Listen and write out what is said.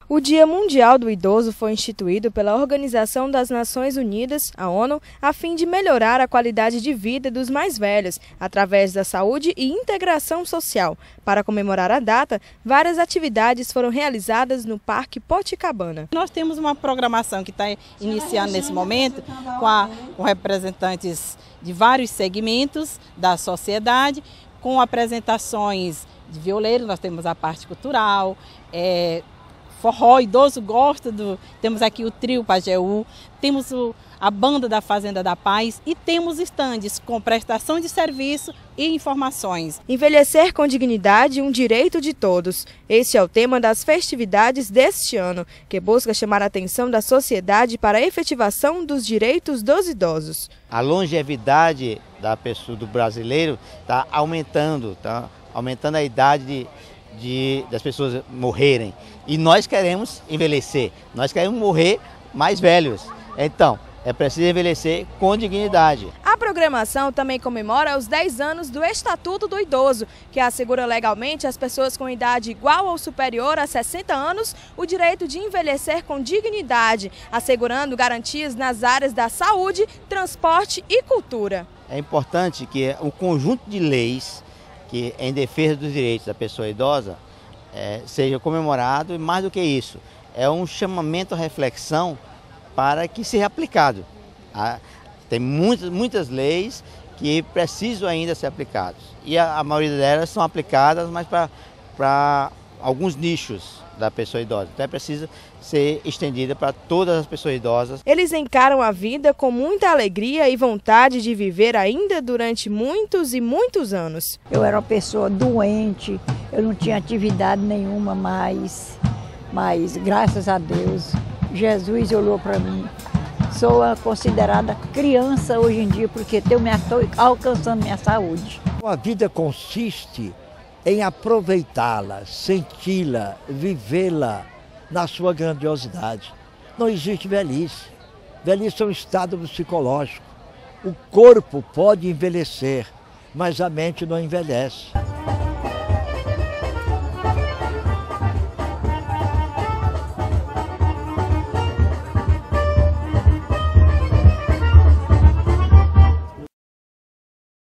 O Dia Mundial do Idoso foi instituído pela Organização das Nações Unidas, a ONU, a fim de melhorar a qualidade de vida dos mais velhos, através da saúde e integração social. Para comemorar a data, várias atividades foram realizadas no Parque Poticabana. Nós temos uma programação que está iniciando nesse momento com representantes de vários segmentos da sociedade, com apresentações de violeiro. Nós temos a parte cultural, forró, idoso gosta temos aqui o trio Pajeú, temos a banda da Fazenda da Paz e temos estandes com prestação de serviço e informações. Envelhecer com dignidade, um direito de todos. Este é o tema das festividades deste ano, que busca chamar a atenção da sociedade para a efetivação dos direitos dos idosos. A longevidade da pessoa, do brasileiro, está aumentando a idade das pessoas morrerem. E nós queremos envelhecer, nós queremos morrer mais velhos. Então, é preciso envelhecer com dignidade. A programação também comemora os 10 anos do Estatuto do Idoso, que assegura legalmente às pessoas com idade igual ou superior a 60 anos o direito de envelhecer com dignidade, assegurando garantias nas áreas da saúde, transporte e cultura. É importante que o conjunto de leis que em defesa dos direitos da pessoa idosa seja comemorado, e mais do que isso, é um chamamento à reflexão para que seja aplicado. Tem muitas leis que precisam ainda ser aplicadas, e a maioria delas são aplicadas, mas para alguns nichos da pessoa idosa. Então é preciso ser estendida para todas as pessoas idosas. Eles encaram a vida com muita alegria e vontade de viver ainda durante muitos e muitos anos. Eu era uma pessoa doente, eu não tinha atividade nenhuma mais, mas graças a Deus, Jesus olhou para mim. Sou considerada criança hoje em dia porque estou alcançando minha saúde. A vida consiste em aproveitá-la, senti-la, vivê-la na sua grandiosidade. Não existe velhice. Velhice é um estado psicológico. O corpo pode envelhecer, mas a mente não envelhece.